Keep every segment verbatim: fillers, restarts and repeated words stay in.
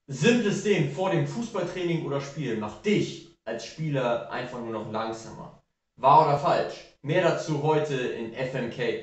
Simples Dehnen vor dem Fußballtraining oder Spiel macht dich als Spieler einfach nur noch langsamer. Wahr oder falsch? Mehr dazu heute in F M K.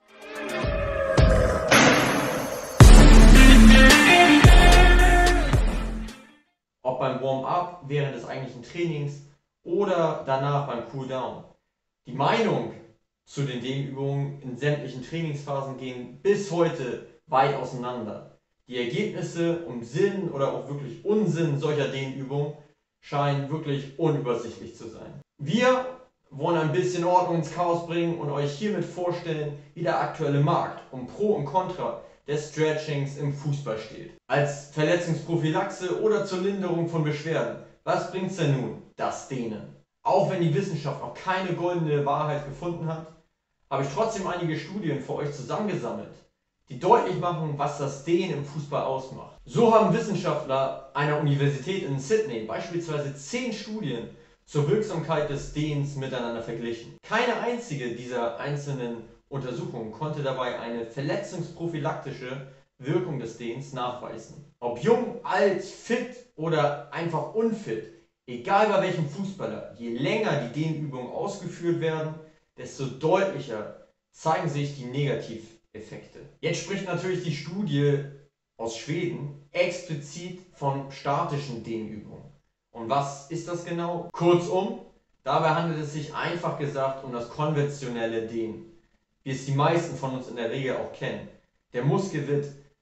Ob beim Warm-up, während des eigentlichen Trainings oder danach beim Cooldown. Die Meinung zu den Dehnübungen in sämtlichen Trainingsphasen gehen bis heute weit auseinander. Die Ergebnisse und Sinn oder auch wirklich Unsinn solcher Dehnübungen scheinen wirklich unübersichtlich zu sein. Wir wollen ein bisschen Ordnung ins Chaos bringen und euch hiermit vorstellen, wie der aktuelle Markt um Pro und Contra des Stretchings im Fußball steht. Als Verletzungsprophylaxe oder zur Linderung von Beschwerden. Was bringt's denn nun? Das Dehnen. Auch wenn die Wissenschaft noch keine goldene Wahrheit gefunden hat, habe ich trotzdem einige Studien für euch zusammengesammelt, die deutlich machen, was das Dehnen im Fußball ausmacht. So haben Wissenschaftler einer Universität in Sydney beispielsweise zehn Studien zur Wirksamkeit des Dehnens miteinander verglichen. Keine einzige dieser einzelnen Untersuchungen konnte dabei eine verletzungsprophylaktische Wirkung des Dehnens nachweisen. Ob jung, alt, fit oder einfach unfit, egal bei welchem Fußballer, je länger die Dehnübungen ausgeführt werden, desto deutlicher zeigen sich die Negativeffekte. Jetzt spricht natürlich die Studie aus Schweden explizit von statischen Dehnübungen. Und was ist das genau? Kurzum, dabei handelt es sich einfach gesagt um das konventionelle Dehnen, wie es die meisten von uns in der Regel auch kennen. Der Muskel wird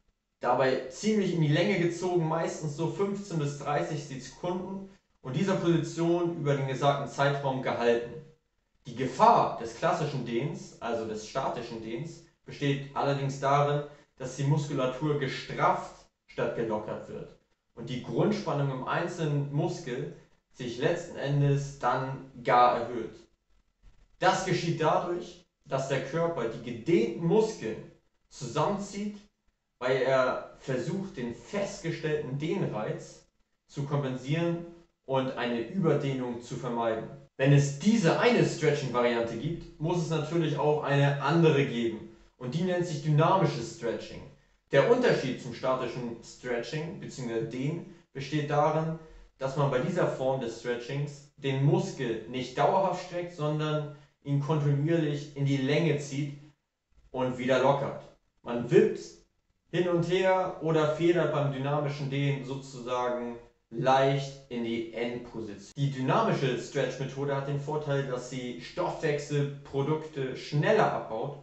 dabei ziemlich in die Länge gezogen, meistens so fünfzehn bis dreißig Sekunden und dieser Position über den gesagten Zeitraum gehalten. Die Gefahr des klassischen Dehns, also des statischen Dehns, besteht allerdings darin, dass die Muskulatur gestrafft statt gelockert wird und die Grundspannung im einzelnen Muskel sich letzten Endes dann gar erhöht. Das geschieht dadurch, dass der Körper die gedehnten Muskeln zusammenzieht, weil er versucht, den festgestellten Dehnreiz zu kompensieren und eine Überdehnung zu vermeiden. Wenn es diese eine Stretching-Variante gibt, muss es natürlich auch eine andere geben und die nennt sich dynamisches Stretching. Der Unterschied zum statischen Stretching bzw. Dehnen besteht darin, dass man bei dieser Form des Stretchings den Muskel nicht dauerhaft streckt, sondern ihn kontinuierlich in die Länge zieht und wieder lockert. Man wippt hin und her oder federt beim dynamischen Dehnen sozusagen leicht in die Endposition. Die dynamische Stretch-Methode hat den Vorteil, dass sie Stoffwechselprodukte schneller abbaut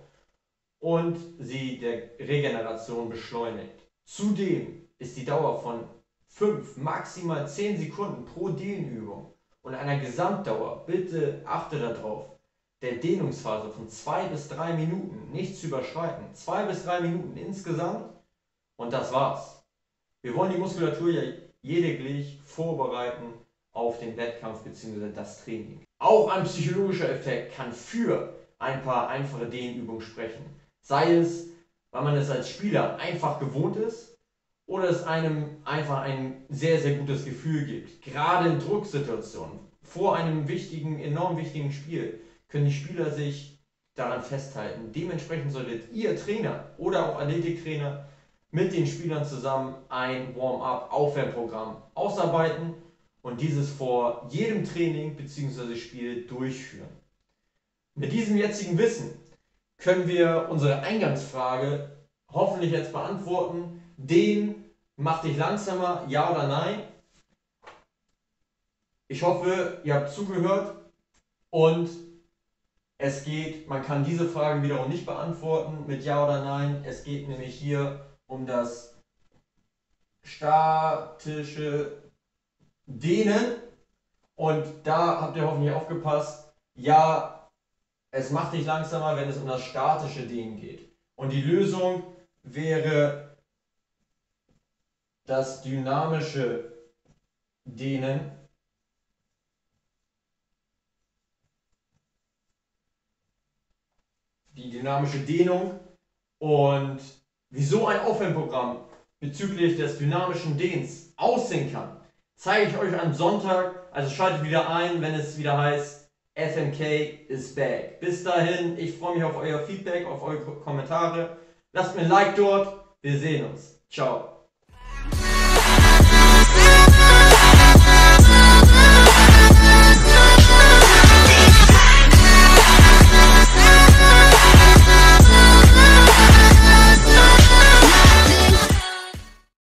und sie der Regeneration beschleunigt. Zudem ist die Dauer von fünf, maximal zehn Sekunden pro Dehnübung und einer Gesamtdauer, bitte achte darauf, der Dehnungsphase von zwei bis drei Minuten nicht zu überschreiten. zwei bis drei Minuten insgesamt und das war's. Wir wollen die Muskulatur ja lediglich vorbereiten auf den Wettkampf bzw. das Training. Auch ein psychologischer Effekt kann für ein paar einfache Dehnübungen sprechen. Sei es, weil man es als Spieler einfach gewohnt ist oder es einem einfach ein sehr, sehr gutes Gefühl gibt. Gerade in Drucksituationen, vor einem wichtigen, enorm wichtigen Spiel, können die Spieler sich daran festhalten. Dementsprechend solltet ihr Trainer oder auch Athletiktrainer mit den Spielern zusammen ein Warm-up-Aufwärmprogramm ausarbeiten und dieses vor jedem Training bzw. Spiel durchführen. Mit diesem jetzigen Wissen können wir unsere Eingangsfrage hoffentlich jetzt beantworten. Dehnen macht dich langsamer, ja oder nein? Ich hoffe, ihr habt zugehört und es geht, man kann diese Frage wiederum nicht beantworten mit ja oder nein. Es geht nämlich hier um das statische Dehnen und da habt ihr hoffentlich aufgepasst, ja, es macht dich langsamer, wenn es um das statische Dehnen geht. Und die Lösung wäre das dynamische Dehnen. Die dynamische Dehnung und wieso ein Aufwärmprogramm bezüglich des dynamischen Dehns aussehen kann, zeige ich euch am Sonntag. Also schaltet wieder ein, wenn es wieder heißt F M K is back. Bis dahin, ich freue mich auf euer Feedback, auf eure Kommentare. Lasst mir ein Like dort. Wir sehen uns. Ciao.